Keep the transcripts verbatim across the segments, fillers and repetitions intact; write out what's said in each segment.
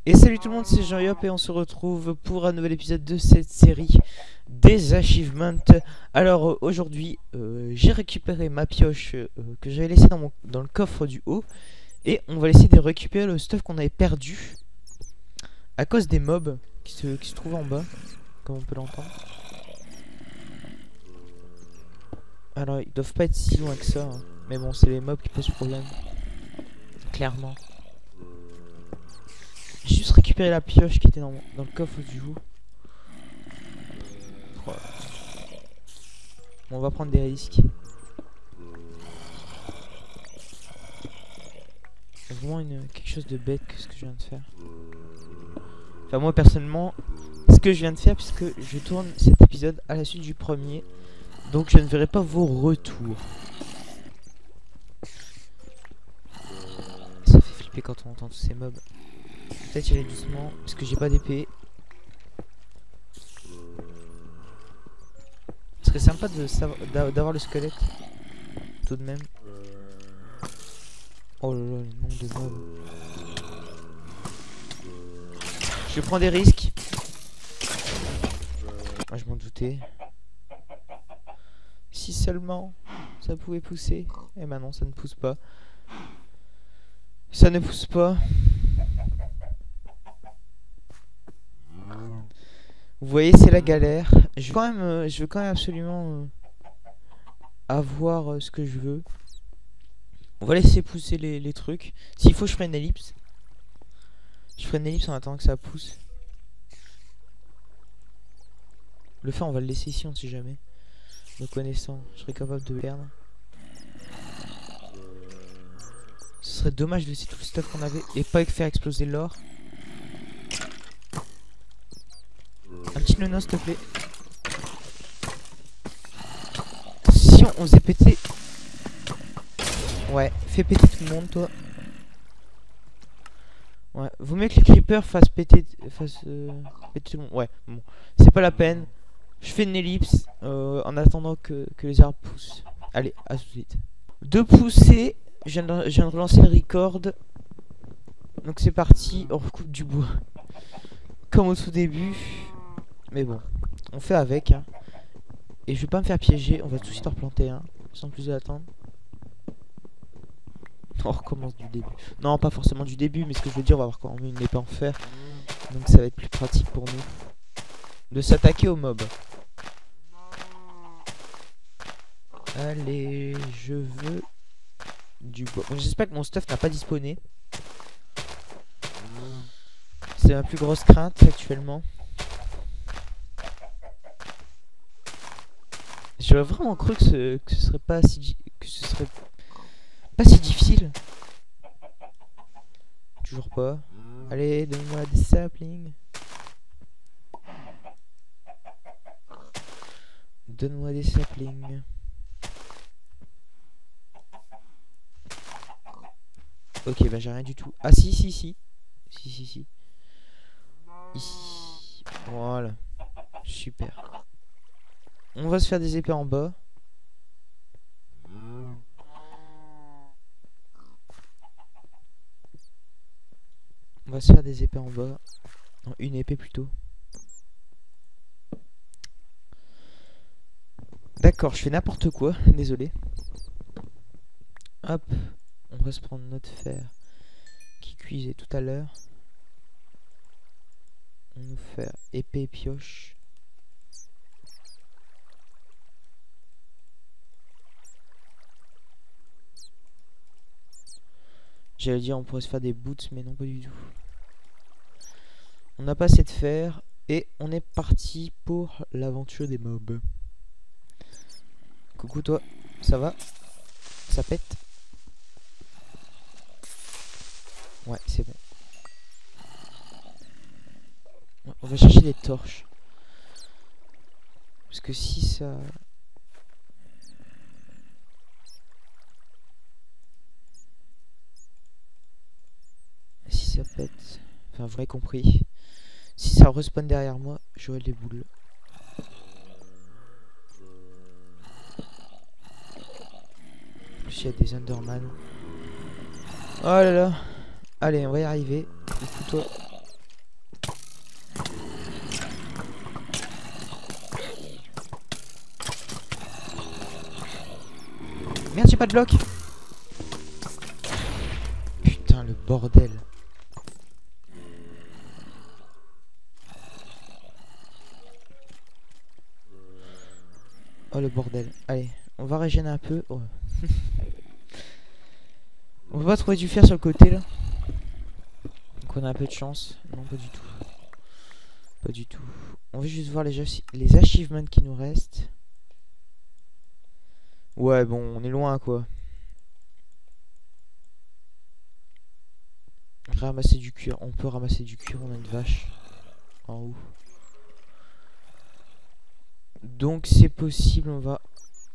Et salut tout le monde, c'est Jean-Yop et on se retrouve pour un nouvel épisode de cette série des achievements. Alors euh, aujourd'hui, euh, j'ai récupéré ma pioche euh, que j'avais laissée dans, mon, dans le coffre du haut. Et on va essayer de récupérer le stuff qu'on avait perdu à cause des mobs qui se, qui se trouvent en bas, comme on peut l'entendre. Alors ils doivent pas être si loin que ça, hein. Mais bon, c'est les mobs qui posent problème, clairement. J'ai juste récupéré la pioche qui était dans, dans le coffre du haut. Voilà. On va prendre des risques. C'est vraiment une, quelque chose de bête que ce que je viens de faire. Enfin moi personnellement, ce que je viens de faire, puisque je tourne cet épisode à la suite du premier, donc je ne verrai pas vos retours. Ça fait flipper quand on entend tous ces mobs. Peut-être y aller doucement, parce que j'ai pas d'épée. Ce serait sympa de d'avoir le squelette, tout de même. Oh là là, le nombre de mobs. Je prends des risques. Moi je m'en doutais. Si seulement ça pouvait pousser. Et maintenant ça ne pousse pas. Ça ne pousse pas. Vous voyez, c'est la galère. Je veux quand même, euh, je veux quand même absolument euh, avoir euh, ce que je veux. On va laisser pousser les, les trucs. S'il faut, je ferai une ellipse. Je ferai une ellipse en attendant que ça pousse. Le fer, on va le laisser ici, on ne sait jamais. Me connaissant, je serais capable de le perdre. Ce serait dommage de laisser tout le stuff qu'on avait et pas faire exploser l'or. Un petit nono, s'il te plaît. Si on, on faisait péter. Ouais, fais péter tout le monde, toi. Ouais, vaut mieux que les creepers fassent péter, fassent, euh, péter tout le monde. Ouais, bon, c'est pas la peine. Je fais une ellipse euh, en attendant que, que les arbres poussent. Allez, à tout de suite. De pousser, je viens de, je viens de relancer le record. Donc c'est parti, on recoupe du bois. Comme au tout début. Mais bon, on fait avec. Hein. Et je vais pas me faire piéger, on va tout de suite en replanter un. Hein, sans plus attendre. On recommence du début. Non, pas forcément du début, mais ce que je veux dire, on va avoir quand même une épée en fer. Donc ça va être plus pratique pour nous de s'attaquer aux mobs. Allez, je veux du bois. Bon, j'espère que mon stuff n'a pas disponé. C'est ma plus grosse crainte actuellement. J'aurais vraiment cru que ce, que ce serait pas si que ce serait pas si difficile. Toujours pas. Allez, donne-moi des saplings. Donne-moi des saplings. Ok, bah j'ai rien du tout. Ah si, si, si. Si, si, si. Ici. Voilà. Super. On va se faire des épées en bas. On va se faire des épées en bas. Non, une épée plutôt. D'accord, je fais n'importe quoi. Désolé. Hop. On va se prendre notre fer qui cuisait tout à l'heure. On nous fait épée et pioche. J'allais dire on pourrait se faire des boots, mais non pas du tout. On n'a pas assez de fer et on est parti pour l'aventure des mobs. Coucou toi, ça va? Ça pète? Ouais, c'est bon. On va chercher des torches. Parce que si ça... Si ça pète... Enfin, vous avez compris. Si ça respawn derrière moi, j'aurai des boules. En plus, il y a des Enderman. Oh là là. Allez, on va y arriver. Fous-toi. padlock. Putain, le bordel. Oh le bordel. Allez, on va régénérer un peu. Oh. On va pas trouver du fer sur le côté là. Donc on a un peu de chance. Non, pas du tout. Pas du tout. On va juste voir les, les achievements qui nous restent. Ouais, bon, on est loin quoi. Ramasser du cuir. On peut ramasser du cuir. On a une vache en haut. Donc c'est possible. On va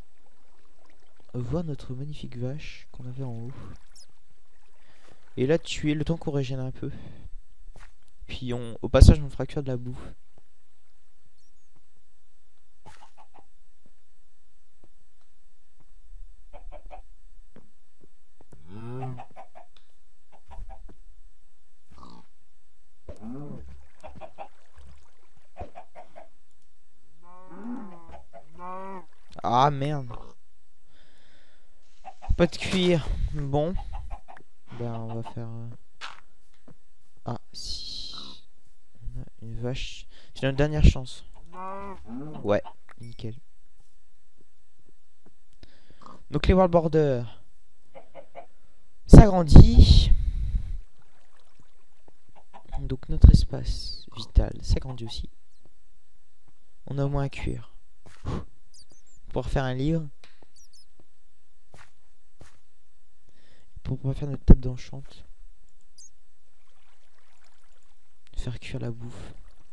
voir notre magnifique vache qu'on avait en haut. Et là tuer le temps qu'on régène un peu. Puis on, au passage on fera cuire de la bouffe. Ah merde. Pas de cuir. Bon. Ben on va faire... Euh... Ah si. On a une vache. J'ai une dernière chance. Ouais, nickel. Donc les world borders s'agrandit. Donc notre espace vital s'agrandit aussi. On a au moins un cuir. Pour faire un livre. Pour pouvoir faire notre table d'enchante. Faire cuire la bouffe.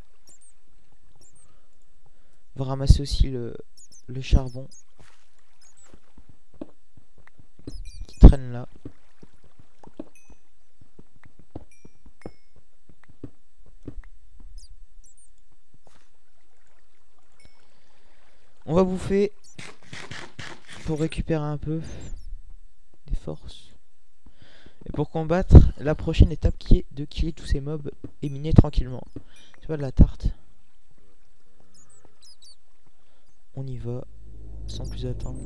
On va ramasser aussi le, le charbon. Qui traîne là. On va bouffer. Pour récupérer un peu des forces. Et pour combattre la prochaine étape qui est de killer tous ces mobs et miner tranquillement. C'est pas de la tarte. On y va sans plus attendre.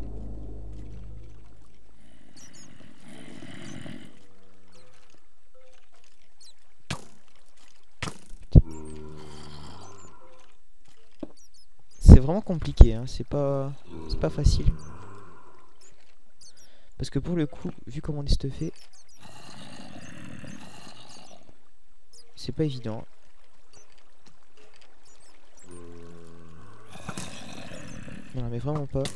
C'est vraiment compliqué, hein. C'est pas, c'est pas facile. Parce que pour le coup, vu comment on est stuffé, c'est pas évident. Non mais vraiment pas.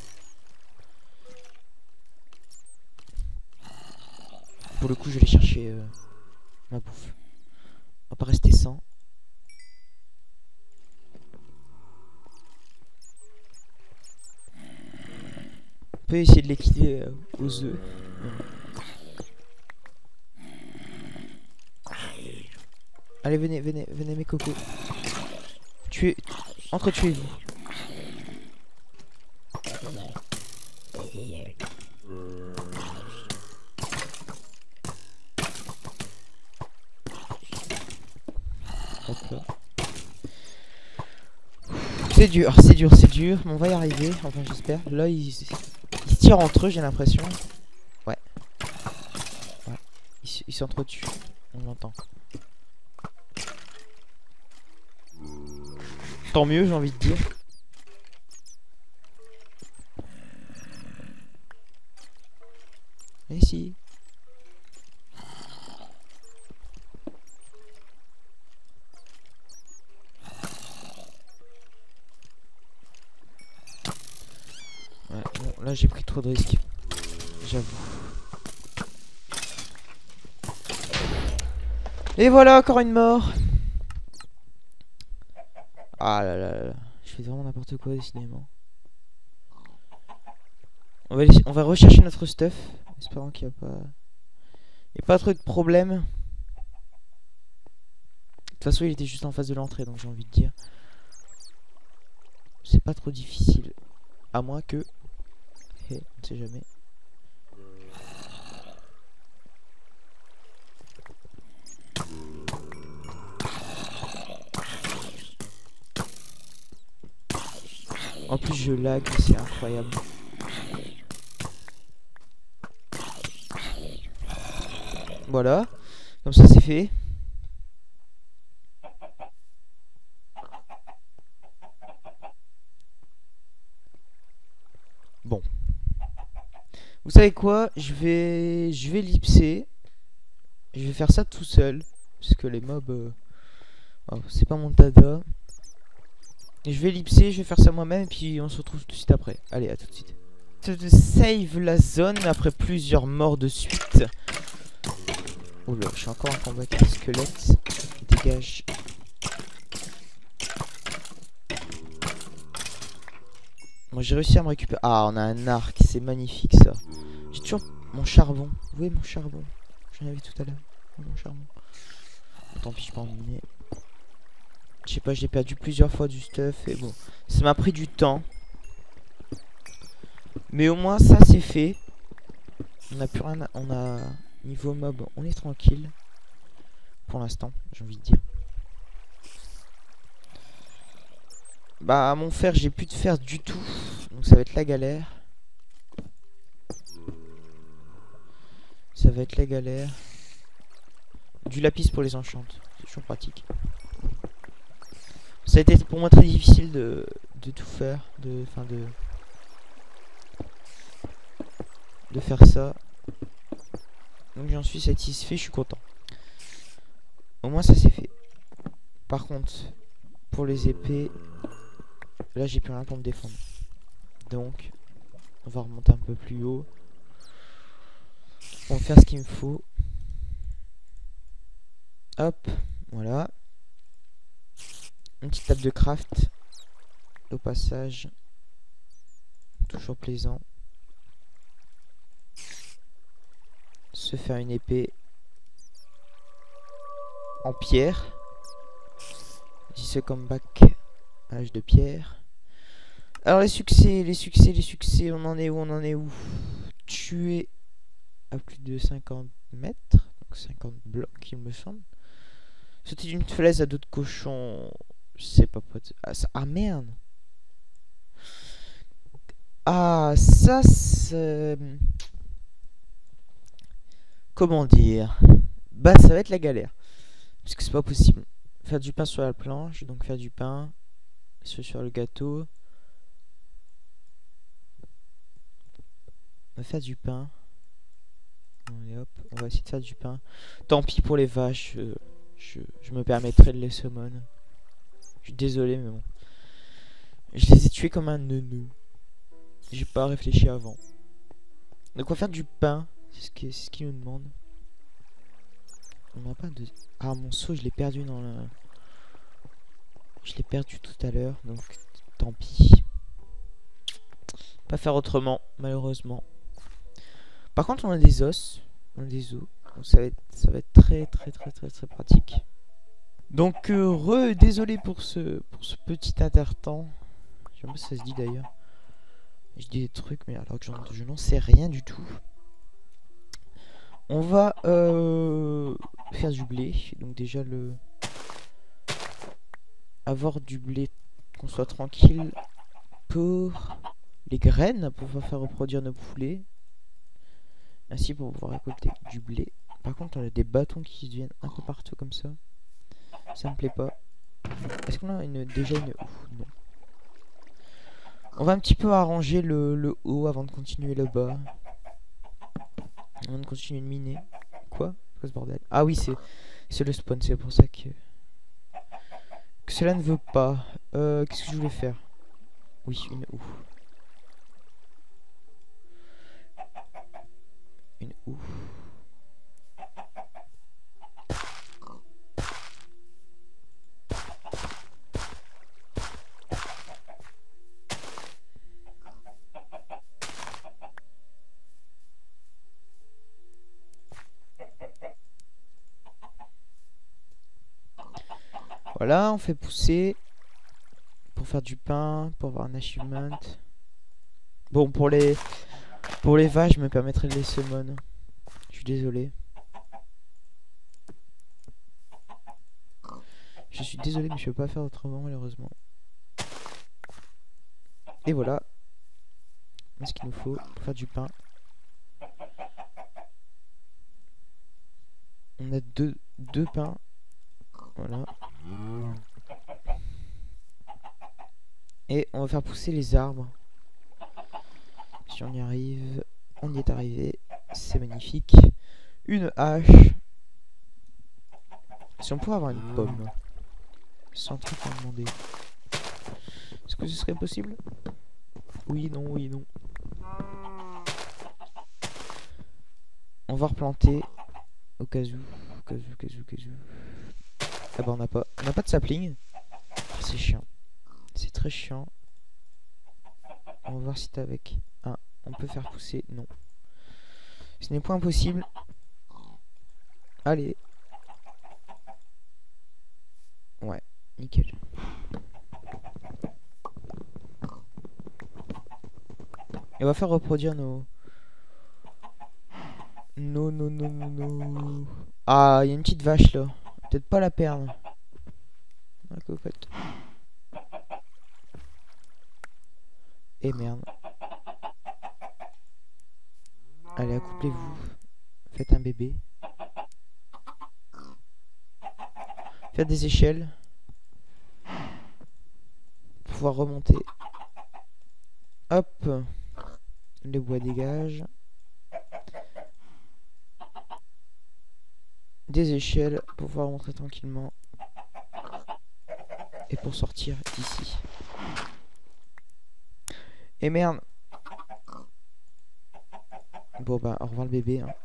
Pour le coup je vais aller chercher euh, ma bouffe. On va pas rester sans. On peut essayer de les quitter euh, aux œufs. Allez venez, venez, venez mes cocos. Tuez. Entretuez-vous. C'est dur, c'est dur, c'est dur, mais on va y arriver, enfin j'espère. Là ils, ils se tirent entre eux, j'ai l'impression. Ouais. Ouais. Ils, ils s'entretuent, on l'entend. Tant mieux, j'ai envie de dire. Et si. Ouais, bon, là j'ai pris trop de risques. J'avoue. Et voilà, encore une mort. Ah là là là. Je fais vraiment n'importe quoi, décidément. On va, on va rechercher notre stuff. Espérant qu'il n'y a pas... Il n'y a pas trop de problème. De toute façon, il était juste en face de l'entrée, donc j'ai envie de dire. C'est pas trop difficile. À moins que... Hey, on ne sait jamais. En plus, je lag, c'est incroyable. Voilà. Comme ça c'est fait. Bon. Vous savez quoi? Je vais... Je vais ellipser. Je vais faire ça tout seul. Parce que les mobs... Euh... Oh, c'est pas mon dada. Et je vais ellipser, je vais faire ça moi-même. Et puis on se retrouve tout de suite après. Allez, à tout de suite. Je save la zone après plusieurs morts de suite. Oh là, je suis encore en combat avec les squelettes. Dégage. Moi j'ai réussi à me récupérer. Ah, on a un arc, c'est magnifique ça. J'ai toujours mon charbon. Vous voyez mon charbon? J'en avais tout à l'heure. Mon charbon. Tant pis, je peux en miner. Je sais pas, j'ai perdu plusieurs fois du stuff. Et bon, ça m'a pris du temps. Mais au moins ça c'est fait. On a plus rien à... On a... Niveau mob, on est tranquille. Pour l'instant, j'ai envie de dire. Bah mon fer, j'ai plus de fer du tout. Donc ça va être la galère. Ça va être la galère. Du lapis pour les enchantes. C'est toujours pratique. Ça a été pour moi très difficile de, de tout faire. De, enfin de... De faire ça. Donc j'en suis satisfait, je suis content. Au moins ça c'est fait. Par contre, pour les épées, là j'ai plus rien pour me défendre. Donc, on va remonter un peu plus haut. On va faire ce qu'il me faut. Hop, voilà. Une petite table de craft. Au passage. Toujours plaisant. Se faire une épée en pierre. Ici ce comeback à l'âge de pierre. Alors les succès, les succès, les succès, on en est où, on en est où? Tuer à plus de cinquante mètres, donc cinquante blocs il me semble. Sauter d'une falaise à d'autres cochons, c'est pas pote. Ah, ça... ah merde. Ah ça c'est... Comment dire? Bah ça va être la galère. Parce que c'est pas possible. Faire du pain sur la planche, donc faire du pain. Sur, sur le gâteau. On va faire du pain. Allez hop, on va essayer de faire du pain. Tant pis pour les vaches. Euh, je, je me permettrai de les summon. Je suis désolé mais bon. Je les ai tués comme un neuneu. J'ai pas réfléchi avant. Donc on va faire du pain. C'est ce qu'il ce qu nous demande. On n'a pas de... Ah mon seau je l'ai perdu dans le... Je l'ai perdu tout à l'heure. Donc tant pis. Pas faire autrement malheureusement. Par contre on a des os. On a des os. Donc ça va être, ça va être très très très très très pratique. Donc euh, re désolé pour ce pour ce petit intertemps. Je sais pas si ça se dit d'ailleurs. Je dis des trucs mais alors que je n'en sais rien du tout. On va euh, faire du blé. Donc déjà le... Avoir du blé, qu'on soit tranquille pour les graines, pour pouvoir faire reproduire nos poulets. Ainsi pour pouvoir récolter du blé. Par contre on a des bâtons qui viennent un peu partout comme ça. Ça me plaît pas. Est-ce qu'on a une, déjà une... Ouf, non. On va un petit peu arranger le, le haut avant de continuer le bas. Avant de continuer de miner. Quoi? Quoi ce bordel? Ah oui, c'est c'est le spawn, c'est pour ça que... Que cela ne veut pas. Euh, Qu'est-ce que je voulais faire? Oui, une ouf. Une ouf. Voilà, on fait pousser pour faire du pain, pour avoir un achievement. Bon, pour les pour les vaches, je me permettrai de les summon. Je suis désolé. Je suis désolé, mais je peux pas faire autrement malheureusement. Et voilà. Ce qu'il nous faut pour faire du pain. On a deux, deux pains. Voilà. Et on va faire pousser les arbres. Si on y arrive, on y est arrivé. C'est magnifique. Une hache. Si on pouvait avoir une pomme. Sans trop en demander. Est-ce que ce serait possible? Oui, non, oui, non. On va replanter. Au cas où. Au cas où, au cas où, au cas où. Ah bah on n'a pas. On n'a pas de sapling. C'est chiant. C'est très chiant. On va voir si t'as avec un. On peut faire pousser. Non. Ce n'est point impossible. Allez. Ouais. Nickel. Et on va faire reproduire nos... Non, non, non, non, non. Ah, il y a une petite vache là. Peut-être pas la perdre. La cocotte. Et merde. Allez, accouplez-vous. Faites un bébé. Faites des échelles. Pour pouvoir remonter. Hop. Le bois dégage. Des échelles pour pouvoir rentrer tranquillement. Et pour sortir d'ici. Et merde. Bon bah au revoir le bébé hein.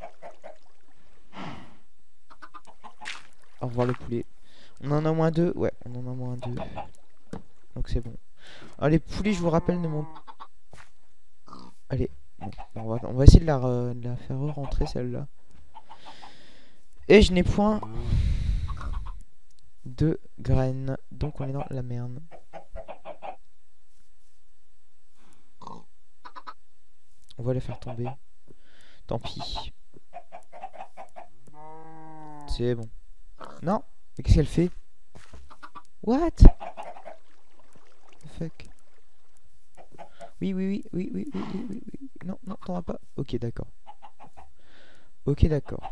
Au revoir le poulet. On en a moins deux. Ouais, on en a moins deux. Donc c'est bon. Alors les poulets, je vous rappelle, ne montent. Allez, bon, on, va, on va essayer de la, de la faire rentrer celle-là. Et je n'ai point de graines. Donc on est dans la merde. On va la faire tomber. Tant pis. C'est bon. Non. Mais qu'est-ce qu'elle fait? What? The fuck? Oui, oui, oui, oui, oui, oui, oui, oui, oui. Non, non, t'en as pas. Ok, d'accord. Ok, d'accord.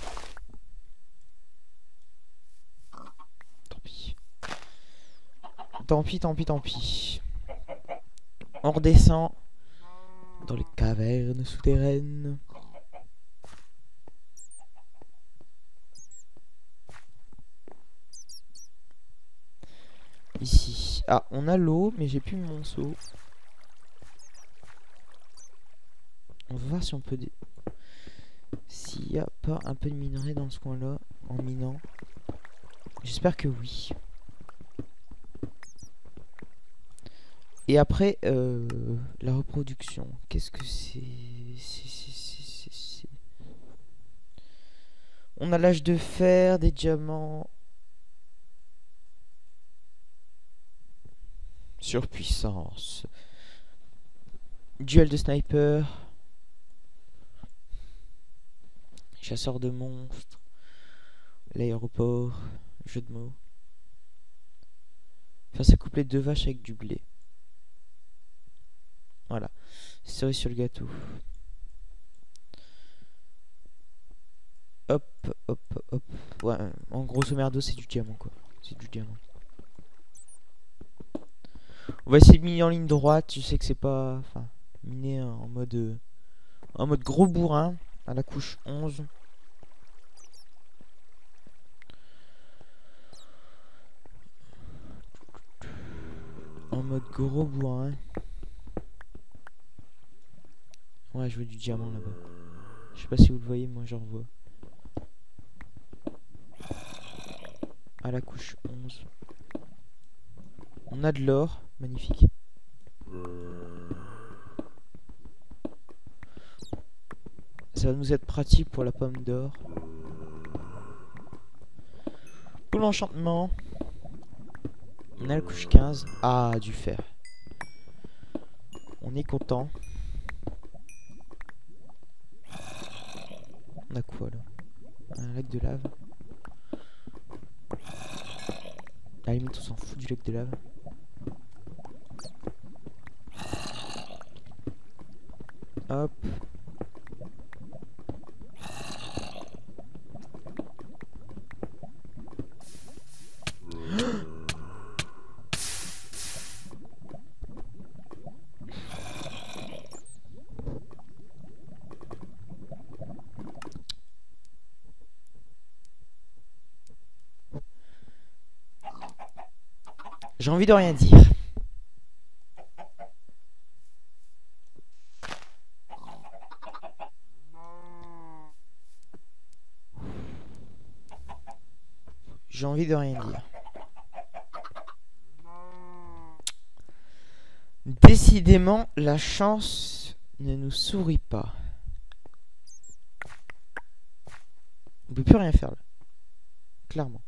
Tant pis. Tant pis, tant pis, tant pis. On redescend dans les cavernes souterraines. Ici. Ah, on a l'eau, mais j'ai plus mon seau. On va voir si on peut... Dé... S'il n'y a pas un peu de minerai dans ce coin-là, en minant. J'espère que oui. Et après, euh, la reproduction. Qu'est-ce que c'est? On a l'âge de fer, des diamants. Surpuissance. Duel de sniper. Chasseur de monstres. L'aéroport. Jeu de mots. Faire s'accoupler deux vaches avec du blé. Voilà. Cerise sur le gâteau. Hop, hop, hop. Ouais, en grosso merdo, c'est du diamant, quoi. C'est du diamant. On va essayer de miner en ligne droite. Je sais que c'est pas... Enfin, miner en mode... Euh, en mode gros bourrin. À la couche onze. En mode gros bourrin. Ouais, je vois du diamant là-bas. Je sais pas si vous le voyez, moi j'en vois. À la couche onze. On a de l'or, magnifique. Ça va nous être pratique pour la pomme d'or. Pour l'enchantement. On a la couche quinze. Ah, du fer. On est content. On a quoi là? Un lac de lave. À la limite, on s'en fout du lac de lave. Hop. J'ai envie de rien dire. J'ai envie de rien dire. Décidément, la chance ne nous sourit pas. On peut plus rien faire là. Clairement.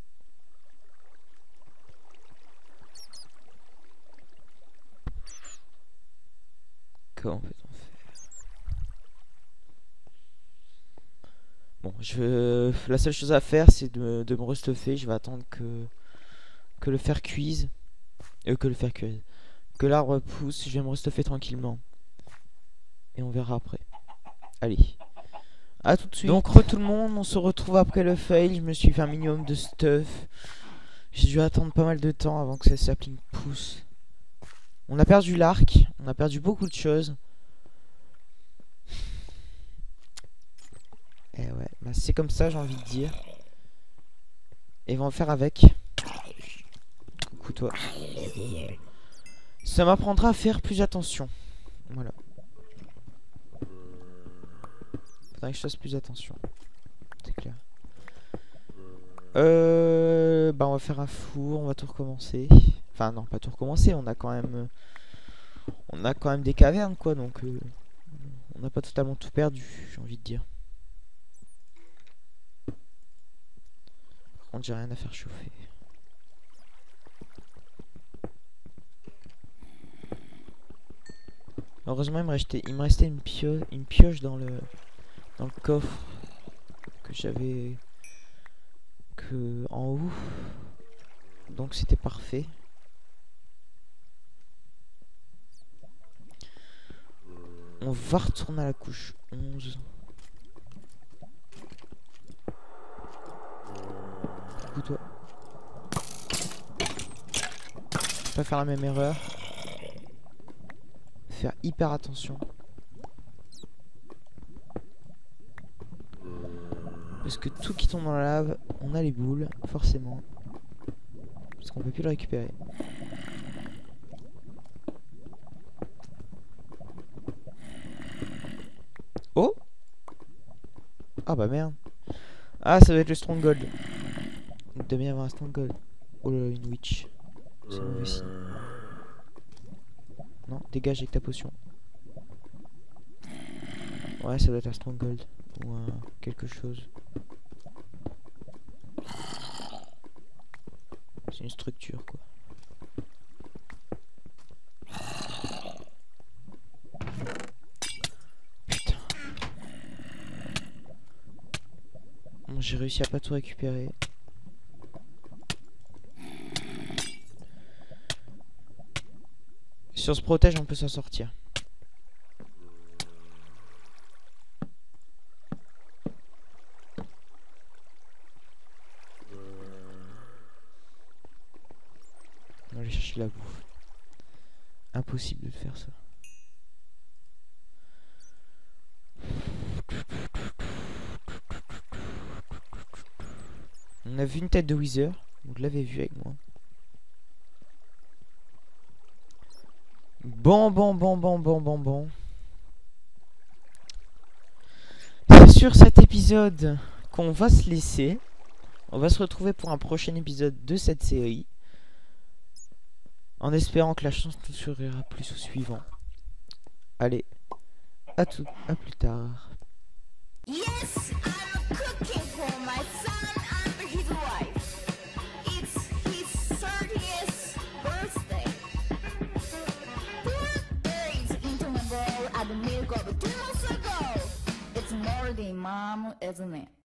Comment peut-on faire? Bon, je... la seule chose à faire, c'est de, de me restuffer. Je vais attendre que que le fer cuise. Euh, que le fer cuise. Que l'arbre pousse. Je vais me restuffer tranquillement. Et on verra après. Allez. À tout de suite. Donc, re tout le monde, on se retrouve après le fail. Je me suis fait un minimum de stuff. J'ai dû attendre pas mal de temps avant que ça sapling pousse. On a perdu l'arc. On a perdu beaucoup de choses. Et ouais, bah c'est comme ça, j'ai envie de dire. Et on va en faire avec. Écoute-toi. Ça m'apprendra à faire plus attention. Voilà. Faudrait que je fasse plus attention. C'est clair. Euh, bah on va faire un four, on va tout recommencer. Enfin non, pas tout recommencer, on a quand même... On a quand même des cavernes quoi, donc... Euh, on n'a pas totalement tout perdu, j'ai envie de dire. Par contre j'ai rien à faire chauffer. Heureusement il me restait, il me restait une, pio une pioche dans le, dans le coffre que j'avais que en haut. Donc c'était parfait. On va retourner à la couche onze. Écoute-toi. Pas faire la même erreur. Faire hyper attention. Parce que tout qui tombe dans la lave, on a les boules, forcément. Parce qu'on peut plus le récupérer. Oh! Ah bah merde. Ah, ça doit être le stronghold. Il doit bien y avoir un stronghold. Oh là là, une witch. C'est mauvais signe. Non, dégage avec ta potion. Ouais, ça doit être un stronghold. Ou un quelque chose. C'est une structure quoi. Putain. Bon, j'ai réussi à pas tout récupérer. Si on se protège, on peut s'en sortir. On va aller chercher la bouffe. Impossible de faire ça. On a vu une tête de Wither. Vous l'avez vu avec moi. Bon, bon, bon, bon, bon, bon, bon. C'est sur cet épisode qu'on va se laisser. On va se retrouver pour un prochain épisode de cette série. En espérant que la chance nous sourira plus au suivant. Allez, à tout, à plus tard. Yes, I'm cooking for my son and his wife. It's his thirtieth birthday. Put eggs into my bowl and the milk of two months ago. It's more than mom, isn't it?